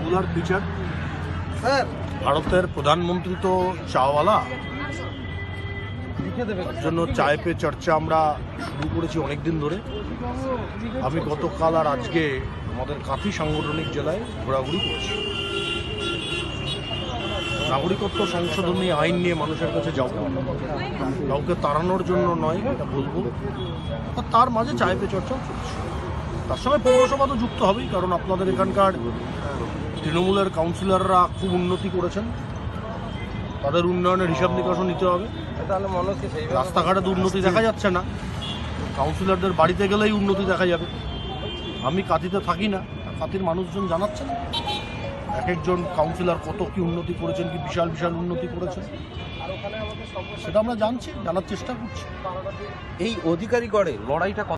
Regular teacher. ভারতের প্রধানমন্ত্রী তো চাওয়ালা, তার জন্য চায় পে চর্চা আমরা শুরু করেছি অনেকদিন ধরে। আমি গতকাল আর আজকে আমাদের কাঁথি সাংগঠনিক জেলায় ঘোরাঘুরি করছি। নাগরিকত্ব সংশোধনী আইন নিয়ে মানুষের কাছে যাব, কাউকে তাড়ানোর জন্য নয়, এটা বলবো। আর তার মাঝে চায় পে চর্চাও চলছে। তার সঙ্গে পৌরসভা তো যুক্ত হবেই, কারণ আপনাদের এখানকার তৃণমূলের কাউন্সিলররা খুব উন্নতি করেছেন, তাদের উন্নয়নের হিসাব নিকাশও নিতে হবে। রাস্তাঘাটে তো উন্নতি দেখা যাচ্ছে না, কাউন্সিলরদের বাড়িতে গেলেই উন্নতি দেখা যাবে। আমি কাঁথিতে থাকি না, কাঁথির মানুষজন জানাচ্ছেন এক একজন কাউন্সিলর কত কি উন্নতি করেছেন, কি বিশাল বিশাল উন্নতি করেছেন, সেটা আমরা জানছি, জানার চেষ্টা করছি। এই অধিকারীগড়ে লড়াইটা